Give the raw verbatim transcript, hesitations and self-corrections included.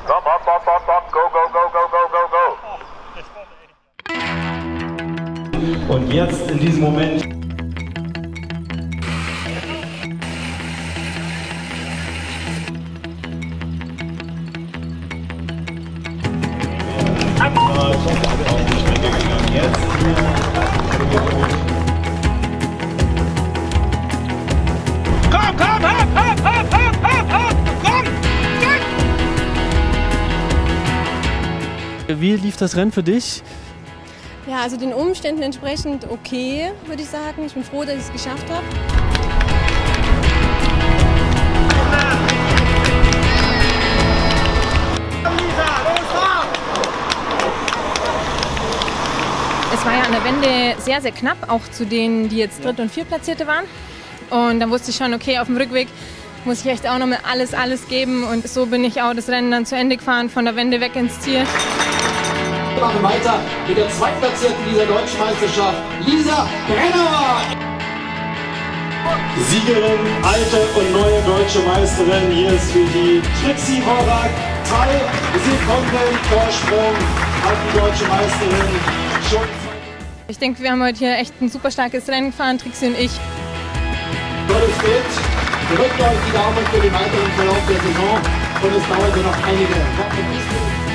Komm, hopp, hopp, hopp, hopp, go, go, go, go, go, go, go. Und jetzt in diesem Moment. Komm, komm, hopp, hopp, hopp, hopp, hopp, hopp, komm, komm! Wie lief das Rennen für dich? Ja, also den Umständen entsprechend okay, würde ich sagen. Ich bin froh, dass ich es geschafft habe. Es war ja an der Wende sehr, sehr knapp, auch zu denen, die jetzt Dritt- und Viertplatzierte waren. Und dann wusste ich schon, okay, auf dem Rückweg muss ich echt auch noch mal alles, alles geben. Und so bin ich auch das Rennen dann zu Ende gefahren, von der Wende weg ins Ziel. Wir machen weiter mit der Zweitplatzierten dieser deutschen Meisterschaft, Lisa Brenner. Siegerin, alte und neue deutsche Meisterin. Hier ist für die Trixie Horak drei Sekunden Vorsprung an die deutsche Meisterin. Schon Ich denke, wir haben heute hier echt ein super starkes Rennen gefahren, Trixie und ich. tolles Bild. Drückt euch die Daumen für den weiteren Verlauf der Saison und es dauert ja noch einige Wochen.